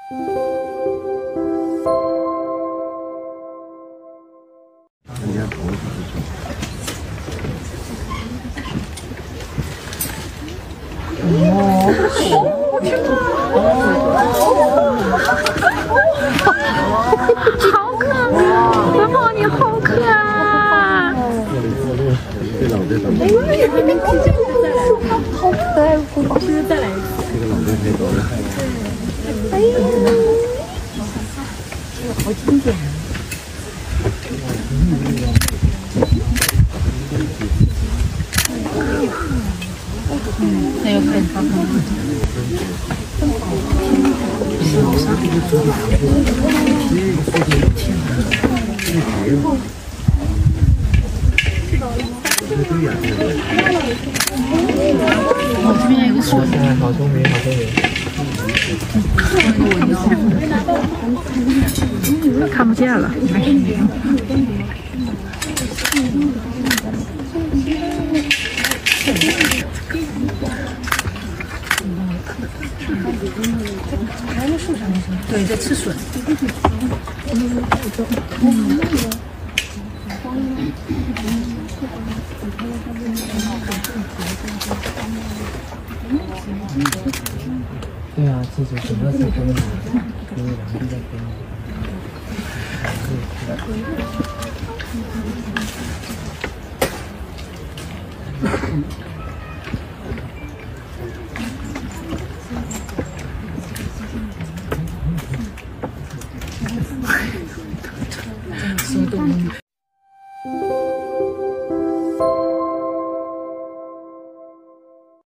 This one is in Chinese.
人家头发是什么？ 哦，天哪！好可爱，文宝你好可爱。 这老的怎么？ 好可爱，文宝是不是再来一次？ 这个老的太多了。 哎呀，好经典啊！那有很长哦，这边有个锁， 好聪明，好聪明。 看不见了。对，在吃笋。 对啊，这是什么是公的？因为两个在公的。